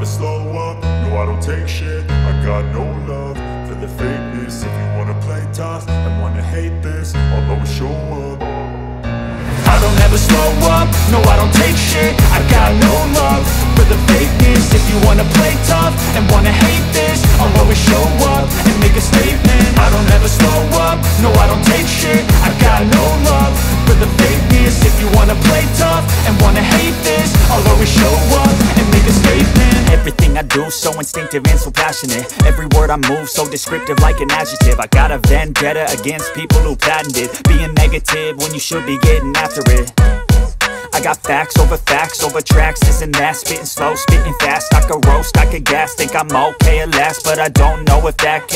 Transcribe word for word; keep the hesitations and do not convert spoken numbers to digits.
never slow up, no I don't take shit. I got no love for the fakeness. If you wanna play tough and wanna hate this, I'll always show up. I don't ever slow up, no I don't take shit. I got no love for the fakeness. If you wanna play tough and wanna hate this, I'll always show up and make a statement. I don't ever slow up, no I don't take shit. I got no love for the fakeness. If you wanna play tough and wanna hate this, I'll always show up and make a statement. Everything I do so instinctive and so passionate. Every word I move so descriptive like an adjective. I got a vendetta against people who patented being negative when you should be getting after it. I got facts over facts over tracks, this and that. Spitting slow, spitting fast, I could roast, I could gas. Think I'm okay at last, but I don't know if that can